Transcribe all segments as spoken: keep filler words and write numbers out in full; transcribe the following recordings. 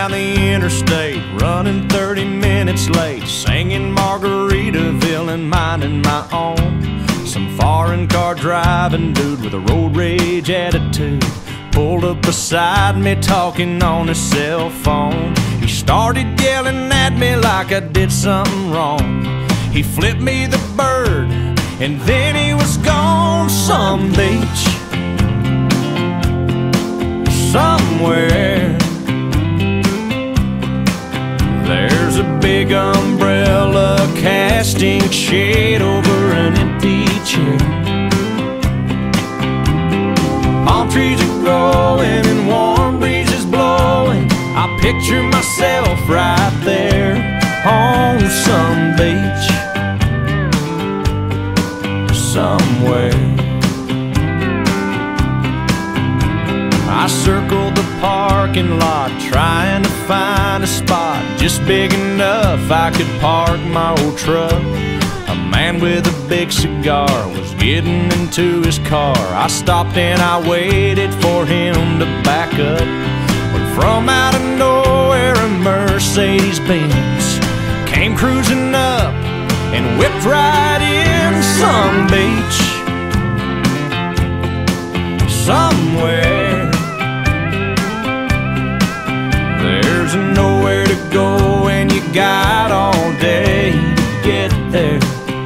down the interstate, running thirty minutes late, singing Margaritaville and minding my own. Some foreign car driving dude with a road rage attitude pulled up beside me, talking on his cell phone. He started yelling at me like I did something wrong. He flipped me the bird and then he was gone. Some beach somewhere, there's a big umbrella casting shade over an empty chair. Palm trees are growing and warm breezes blowing. I picture myself right there on some beach somewhere. I circled the parking lot trying to find a spot just big enough I could park my old truck. A man with a big cigar was getting into his car. I stopped and I waited for him to back up, when from out of nowhere a Mercedes Benz came cruising up and whipped right in. Some beach somewhere, there's nowhere to go and you got all day to get there.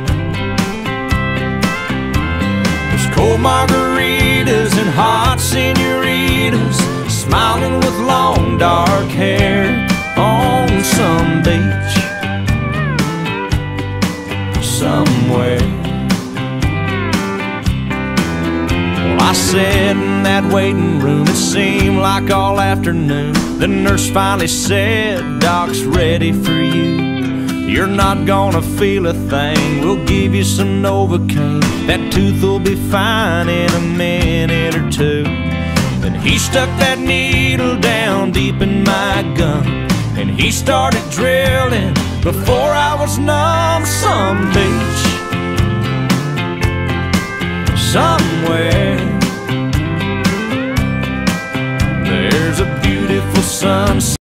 There's cold margaritas and hot senoritas smiling with long dark hair on some beach somewhere. Well, I sat in that waiting room, it seemed like all afternoon. The nurse finally said, "Doc's ready for you. You're not gonna feel a thing. We'll give you some Novocaine. That tooth will be fine in a minute or two." Then he stuck that needle down deep in my gum and he started drilling before I was numb. Some beach somewhere, there's a beautiful sunset